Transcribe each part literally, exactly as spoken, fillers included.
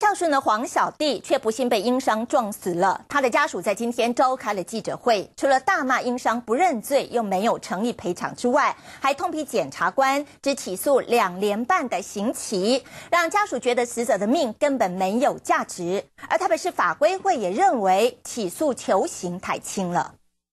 孝顺的黄小弟却不幸被英商撞死了。他的家属在今天召开了记者会，除了大骂英商不认罪又没有诚意赔偿之外，还痛批检察官只起诉两年半的刑期，让家属觉得死者的命根本没有价值。而台北市法规会也认为起诉求刑太轻了。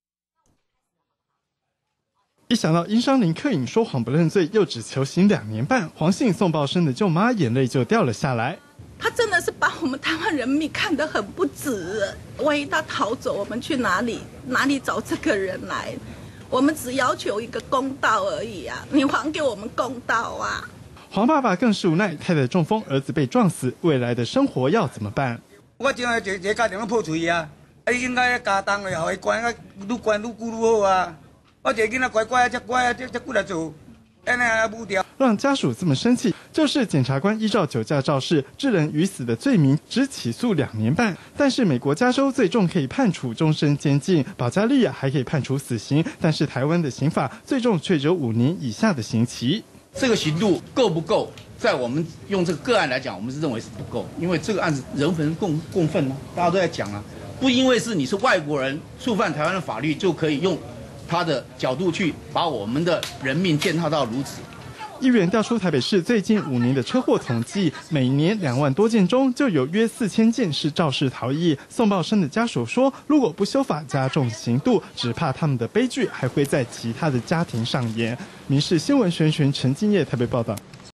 一想到英商林克颖说谎不认罪，又只求刑两年半，黄姓送报生的舅妈眼泪就掉了下来。 他真的是把我们台湾人民看得很不值。万一他逃走，我们去哪里哪里找这个人来？我们只要求一个公道而已啊！你还给我们公道啊！ 黄爸爸更是无奈，太太中风，儿子被撞死，未来的生活要怎么办？ 我今日一个家庭都破碎啊！啊，应该家当的，互伊管啊，愈管愈久愈好啊！ 我一个囡仔乖乖，才乖啊，才才过来做，安尼还无掉。 让家属这么生气，就是检察官依照酒驾肇事致人于死的罪名，只起诉两年半。但是美国加州最重可以判处终身监禁，保加利亚还可以判处死刑，但是台湾的刑法最重却只有五年以下的刑期。 这个刑度够不够？在我们用这个个案来讲，我们是认为是不够，因为这个案子人分共共愤呢，大家都在讲啊，不因为是你是外国人触犯台湾的法律就可以用 他的角度去把我们的人命践踏到如此。 议员调出台北市最近五年的车祸统计，每年两万多件中就有约四千件是肇事逃逸。送报生的家属说，如果不修法加重刑度，只怕他们的悲剧还会在其他的家庭上演。民视新闻全权陈敬业台北报道。